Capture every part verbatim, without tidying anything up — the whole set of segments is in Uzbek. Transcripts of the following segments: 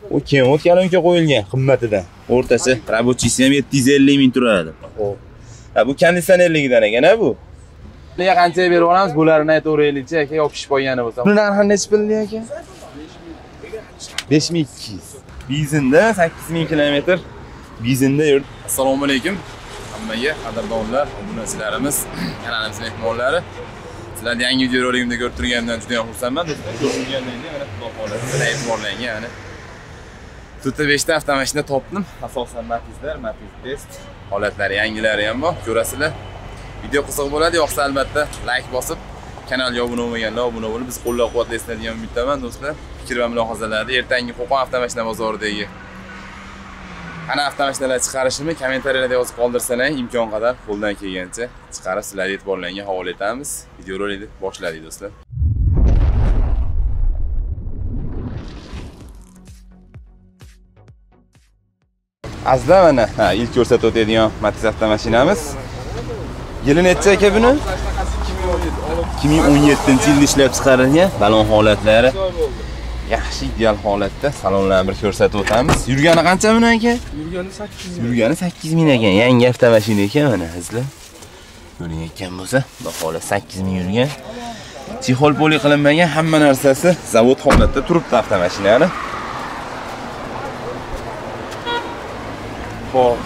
O keyin o'tganunga qo'yilgan qimmatidan. O'rtasi rabochisi ham yetti yuz ellik ming turadi. Xo'p. Ha bu konditsionerligidan ekan-a bu. Nega qanchaga berib olamiz? Bularni aytaveraylikchi aka, yopishib qo'ygani bo'lsa. Buni narxi necha pulli aka? besh ming ikki yuz. Benzinda sakkiz ming kilometr benzinda yurdi. Assalomu alaykum. Hammaga qadrdonlar, obunachilarimiz, kanalimiz mehmonlari. Sizlarni yangi video roligimda ko'rib turganimdan juda ham xursandman. Ko'rgandan keyin mana Xudo xolasi bilan e'tiborlangan, ya'ni to'rt besh ta avtomashina topdim. Asosan Matizlar, Matiz test holatlari, yangilari ham bor. Ko'rasizlar. Video qiziq bo'ladi, yoqsa albatta like bosib, kanalga obuna bo'lmaganlar obuna bo'lib, biz qo'llab-quvvatlaysizlar degan umiddaman do'stlar. Fikr va mulohazalarni ertangi Qo'qon avtomashina bozoridagi qana avtomashinalar chiqarishini kommentariyalarda yozib qoldirsanlar, imkon qadar qo'ldan kelgancha chiqarib sizlarga e'tiborlarga havola etamiz. Video rolikni boshladik do'stlar. Azda mana ha ilk ko'rsatib o'tadigan Matiz avtomashinamiz. Yili necha aka buni? ikki ming o'n yettinchi yilda ishlab chiqarilgan. Balon holatlari yaxshi ideal holatda. Salonlarni bir ko'rsatib o'tamiz. Yurgani qancha buni aka? Yurgani sakkiz ming. Yurgani sakkiz ming ekan. Yangi avtomashina ekan mana izlar. Ko'ring ekan bo'lsa, xudo xolasa sakkiz ming yurgan. Chexol poli qilinmagan, hamma narsasi zavod holatda turibdi avtomashinani. Xo'p.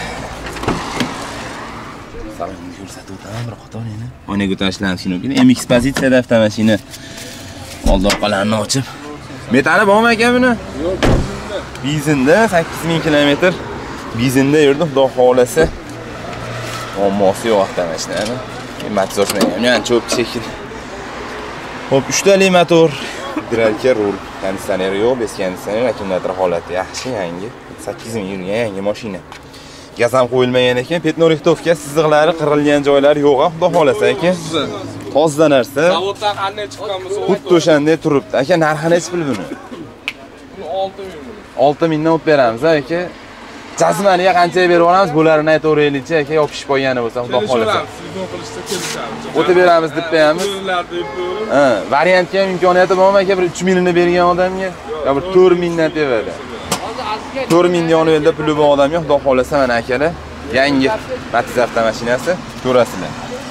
Salonni ko'rsatib o'taman bir qator yana. Oyna ko'tarishlarimiz kerak. M X pozitsiyada avtomashina. Old orqalarini ochib. Metali bormi aka buni? Yo'q, benzinda. Benzinda sakkiz ming kilometr benzinda yurdi, xudo xolasa. Muammosi yo'q avtomashinani. Motorni ham yana cho'p shekil. Xo'p, uchtali motor, dralka rul, konditsioner yo'q, bez konditsioner, akkumulyator holati yaxshi, yangi. sakkiz ming yurgan yangi mashina. Gaz ham qo'yilmagan ekan, petnorixtovka siziqlari qirilgan joylari yo'q, xudo xolasa aka. Toza narsa. Zavoddan qanday chiqqan bo'lsa, xuddi o'shanday turibdi. Aka, narxi necha pul buni? Buni olti ming. olti mingdan o'tib beramiz, aka. Jazmaniga qanchaga berib olamiz? Bularni aytaveraylikchi aka, yopishib qo'ygani bo'lsa, xudo xolasa. Sizdan qilishda kelishamiz. O'tib beramiz deb beramiz. Ha, variantga ham imkoniyati bormi aka? Bir uch mingni bergan odamga yo bir to'rt mingdan tevadi. to'rt ming yonida puli bor odamga xudo xolasa mana akalar, yangi Matiz avtomashinasi ko'rasizlar.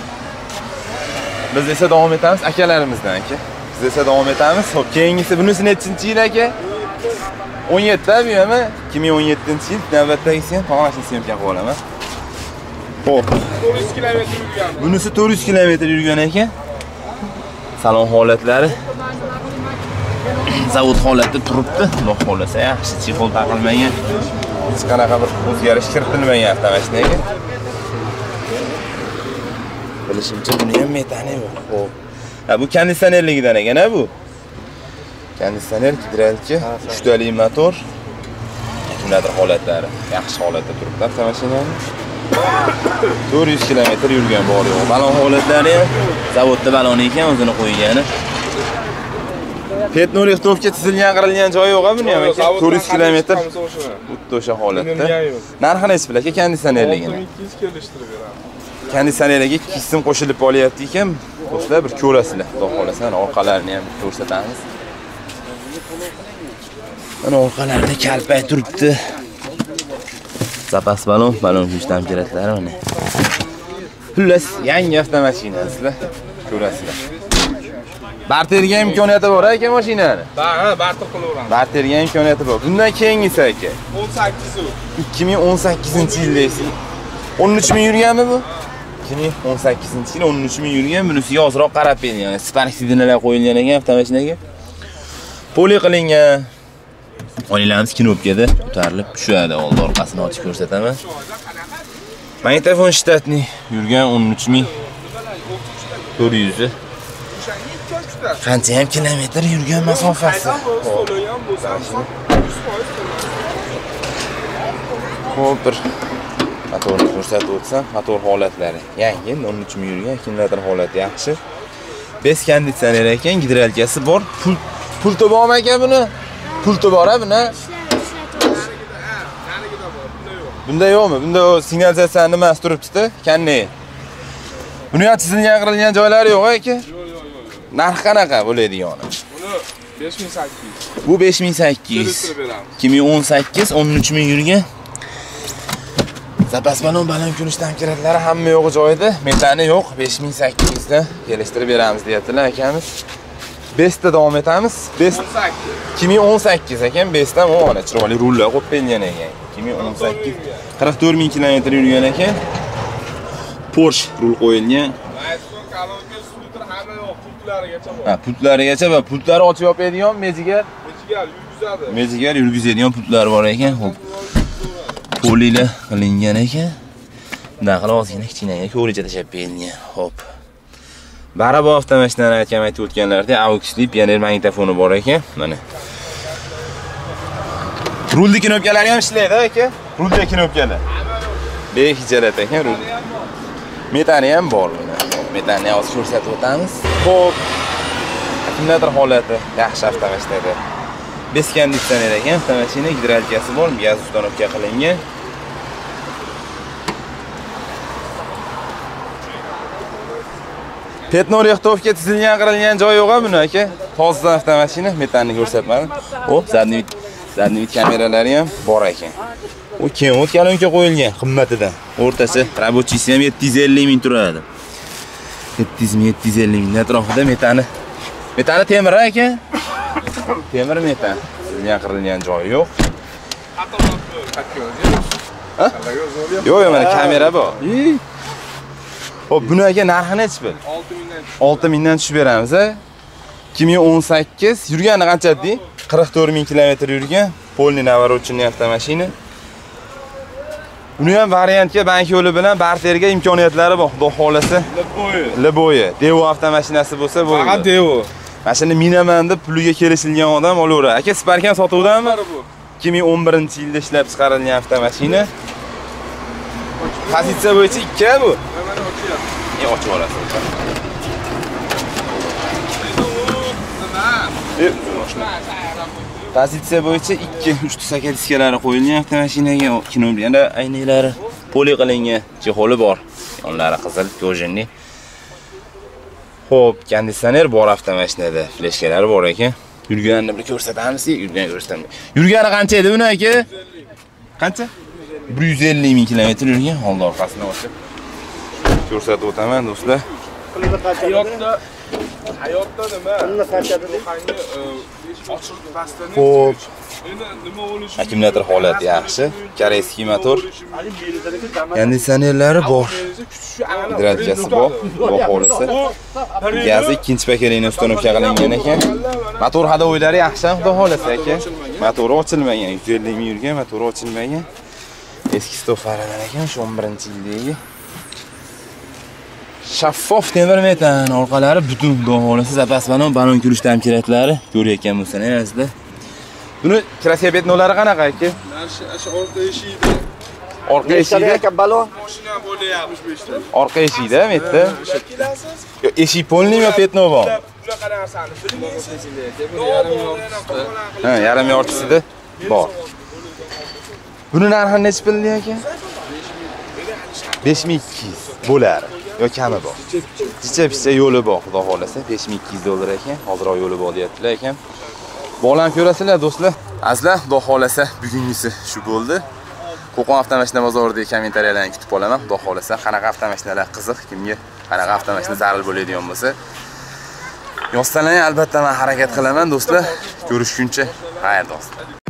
Biz esa davom etamiz akalarimizdan aka. Biz esa davom etamiz. Xo'p, keyingisi bunisi nechinchi yil aka? o'n yetti bu ham ikki ming o'n yettinchi yil. Navbatdagisi ham tomosha syomka qilib olaman. Xo'p, to'rt yuz kilometr yurgan. Bunisi to'rt yuz kilometr yurgan ekan. Salon holatlari zavod holatda turibdi. Xudo xolasa yaxshi, chexol taqilmagan. Hech qanaqa bir o'zgarish kiritilmagan avtomashinaga. Bilishimcha buni ham metani yo'q. Xo'p. Ha bu konditsionerligidan ekan-a bu. Konditsioner, gidralka, uchtali motor, akkumulyator holatlari yaxshi holatda turibdi avtomashinani. to'rt yuz kilometr yurgan bor yo'q. Balon holatlari ham zavodda balon ekan, o'zini qo'ygani. Petnorixtovka chizilgan, qirilgan joyi yo'q-a buni ham aka. to'rt yuz kilometr. Xuddi o'sha holatda. Narxi necha pul aka konditsionerligini? olti ming ikki yuz kelishtirib beramiz. Konditsionerga qism qo'shilib olyapti ekan. Do'stlar, bir ko'rasizlar. Xudo xolasa, orqalarini ham ko'rsatamiz. Mana orqalarida kalpay turibdi. Zapas balon, balon yushtam keraklari mana. Xullas, yangi avtomashinasizlar. Ko'rasizlar. Barterga imkoniyati bor aka mashinani. Ha, barter qilaveramiz. Barterga imkoniyati bor. Bundan keyingisi aka. o'n sakkiz u. ikki ming o'n sakkizinchi yildaysiz. o'n uch ming yurganmi bu? ikki ming o'n sakkizinchi yil o'n uch ming yurgan. Bunisi yozroq qarab berilgan. Spark sidinalar qo'yilgan ekan avtomashinaga. Poli qilingan. Oilalarimiz knopkada ko'tarilib tushadi. Old orqasini ochib ko'rsataman. Magnitofon shtatni yurgan o'n uch ming to'rt yuz. Qancha ham kilometr yurgan masofasi. Xo'p, bir motorni ko'rsatib o'tsam, motor holatlari yangi, o'n uch ming yurgan, akkumulyator holati yaxshi. Bez konditsioner ekan, gidralkasi bor. Pul pulti bormi aka buni? Pulti bor-a buni? Bunda yo'qmi? Bunda o signalizatsiya nimasi turibdi-da? Kanni. Buni ham chizilgan, qirilgan joylari yo'q aka? Yo'q, yo'q, yo'q. Narx qanaqa bo'laydigani? Buni besh ming sakkiz yuz. Bu besh ming sakkiz yuz. Kelishtirib beramiz. ikki ming o'n sakkiz o'n uch ming yurgan. Zapasbanon baland kunish tamkiratlari hamma yo'g'i joyida, metani yo'q. besh ming sakkiz yuz dan kelishtirib beramiz deyaptilar akamiz. Besta davom etamiz. Best ikki ming o'n sakkiz ekan, Bestdan o mana chiroyli rullar qo'yib qo'yilgan ekan. ikki ming o'n sakkiz qirq to'rt ming kilometr yurgan ekan. Porsche rul qo'yilgan. Mayson kolonka skuter hamma yo'q, pultlarigacha bor. Ha, pultlarigacha va pultlari ochib yopadigan mejigar, Mejigar yurgizadi. mejigar yurgizadigan pultlar bor ekan. Xo'p. Polilar qilingan ekan. Bundan qilib ozgina kichkinaga ko'richa tashab berilgan. Xo'p. Barabo avtomashinani aytgan aytib o'tganlarda AUX-li pioner magnitofoni bor ekan. Mana. Rulli knopkalari ham ishlaydi aka. Rulli knopkalar. Behijalat ekan rul. Metani ham bor mana. Metani hozir ko'rsatib o'tamiz. Xo'p. Akkumulyator holati yaxshi avtomashinada. Bes konditsioner ekan, avtomashina gidravlikasi bor, gaz uстановка qilingan. Petno rextovka tizilgan qirilgan joyi yo'q buni aka. Toza avtomashina, metanni ko'rsatmadim. Hop, zadniy zadniy kameralari ham bor ekan. U keng o't kolonka qo'yilgan qimmatidan. O'rtacha rabochisi ham yetti yuz ellik ming turadi. yetti yuz ming yetti yuz ellik ming atrofida metani. Metani temir aka. Temir metan. Tizilgan qirilgan joyi yo'q. Ha? Yo'q, mana kamera bor. Hop, buni aka narxini aytib ber. olti mingdan tushib beramiz a. ikki ming o'n sakkiz yurgani qancha deding? qirq to'rt ming kilometr yurgan. Polniy navorotchilni avtomashina. Buni ham variantga bank yo'li bilan barterga imkoniyatlari bor, xudo xolasa. Liboyi. Liboyi. Devo avtomashinasi bo'lsa bo'ladi. Faqat Devo. Mashina minaman deb puliga kelishilgan odam olaveradi. Aka, Sparkan sotuvdanmi? ikki ming o'n birinchi yilda ishlab chiqarilgan avtomashina. Pozitsiya bo'yicha ikki bu. Mana ochyapti. Ne ochib olasiz? Pozitsiya bo'yicha ikki uch saka diskalari qo'yilgan avtomashinaga, kinolari, aynaklari poli qilingan, chexoli bor. Yonlari qizil, ko'jinli. Xo'p, konditsioner bor avtomashinada, fleshkalari bor ekan. Yurganini bir ko'rsatamiz, yurgan ko'rsatamiz. Yurgani qancha edi buni aka? Qancha? bir yuz ellik ming kilometr yurgan, old orqasini ochib ko'rsatib o'taman do'stlar. Hayotda hayotda nima? Pulni qancha dedi? Ochib pastdan. Xo'p, Endi nima bo'lishi? akkumulyator holati yaxshi, koreyskiy motor. Konditsionerlari bor. Gidravlikasi bor, bor holisi. Gazi ikkinchi paketini uстановка qilingan ekan. Motor hadovoylari yaxshi, xudo xolasa aka. Motori ochilmagan, yuz ellik ming yurgan, motori ochilmagan. Eski stofaradan ekan, shu o'n birinchi yildagi. Shaffof temir metan, orqalari butun xudo xolasa zapasbanon banon kirish tamkiratlari ko'rayotgan bo'lsangiz-da. Buni krasiyabetnolari qanaqa aka? Shu orqa eshikda. Orqa eshikda aka balon. Mashina bo'ldi yetmish beshta. Orqa eshikda, metda. Kelasiz? Yo, eshik polnimi, petno bor? Bunaqa narsani Ha, yarim yortisida bor. Buni narxi necha pulli aka? besh ming ikki yuz bo'lar. Yo kami bor. Jicha-picha yo'li bor, xudo xolasa besh ming ikki yuz dollar ekan. Hozirroq yo'li bor deyaptilar ekan. Bog'lanib ko'rasizlar do'stlar. Azizlar, xudo xolasa bugungisi shu bo'ldi. Qo'qon avtomashina bozoridagi kommentariyalarni kutib qolaman. Xudo xolasa qanaqa avtomashinalar qiziq, kimga qanaqa avtomashina zarur bo'ladigan bo'lsa, yozsanlar albatta men harakat qilaman do'stlar. Ko'rishguncha, xayr do'stlar.